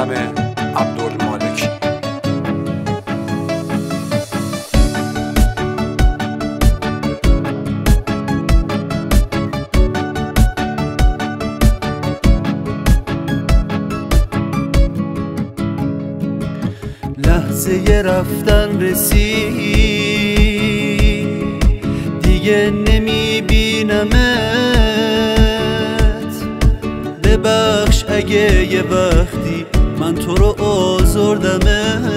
قلم عبدالمالکی. لحظه رفتن رسید، دیگه نمیبینمت. ببخش اگه یه وقتی من تو رو آزردمت.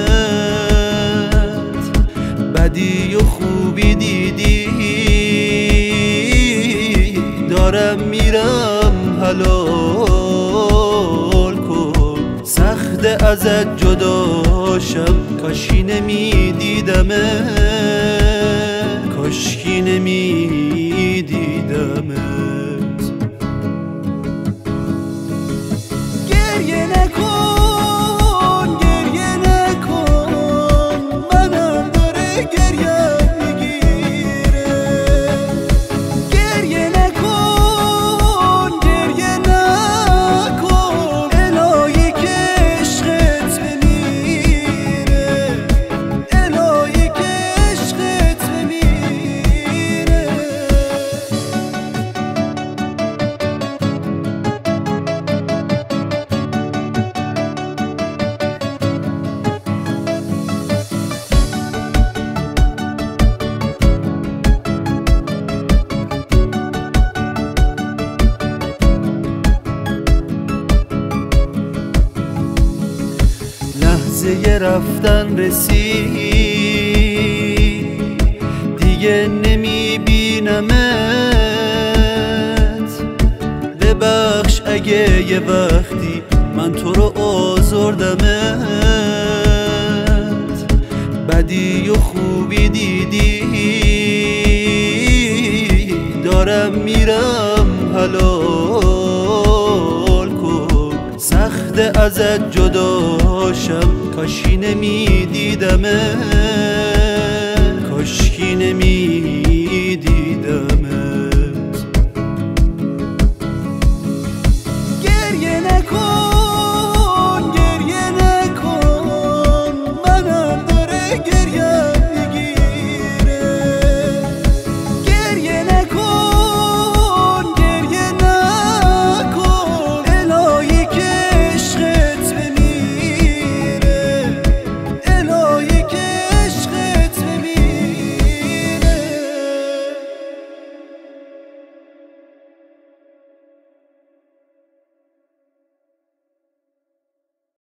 بدی و خوبی دیدی، دارم میرم حلال کن. سخته ازت جداشم، کاشکی نمیدیدمت، کاشکی نمیدیدمت. گریه نکن، گریه نکن، منم داره گریه میگیره. گریه نکن، گریه نکن، الهی که عشقت بمیره، الهی که عشقت بمیره. لحظه رفتن رسید، دیگه نمیبینمت. ببخش اگه یه وقتی من تو رو آزردمت. بدی و خوبی دیدی، دارم میرم حلال کن. سخته ازت جداشم، کاشکی نمیدیدمت، کاشکی نمیدیدمت.